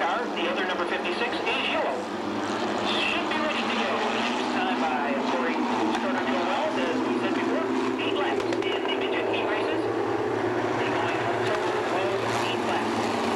car. The other, number 56, is yellow. Should be ready to go. This time by Corey Starter Joe Wells, as we said before. 8 laps in the midget heat races. They're going a total of 8 laps.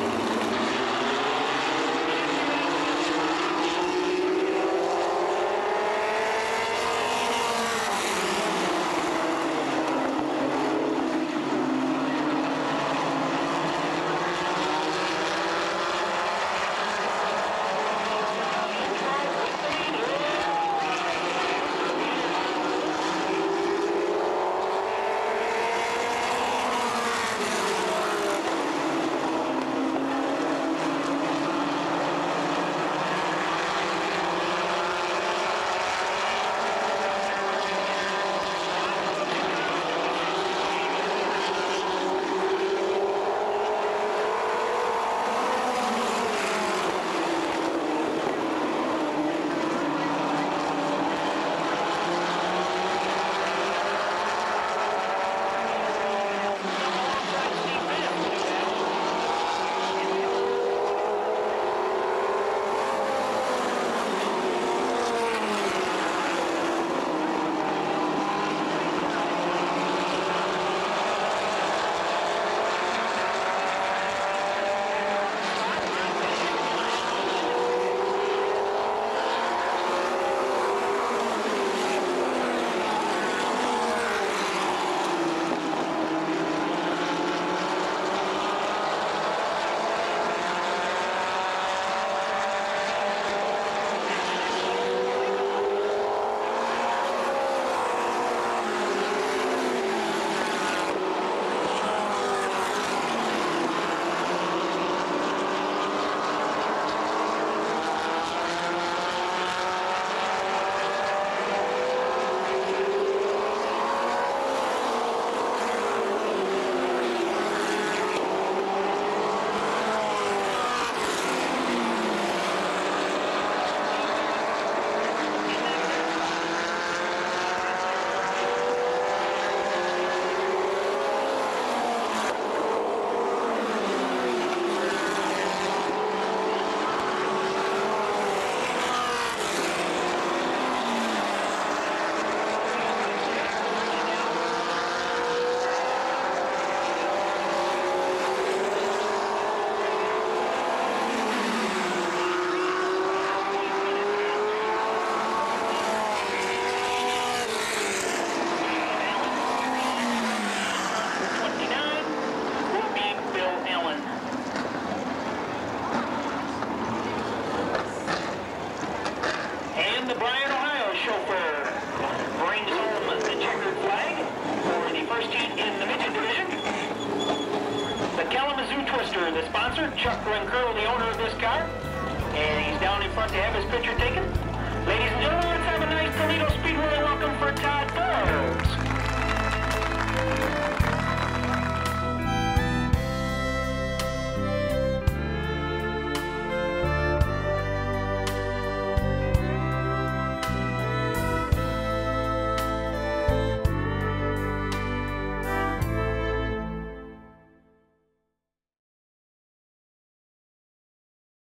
The sponsor, Chuck Curl, the owner of this car, and he's down in front to have his picture taken. Ladies and gentlemen, let's have a nice Toledo Speedway welcome for Todd Dorr.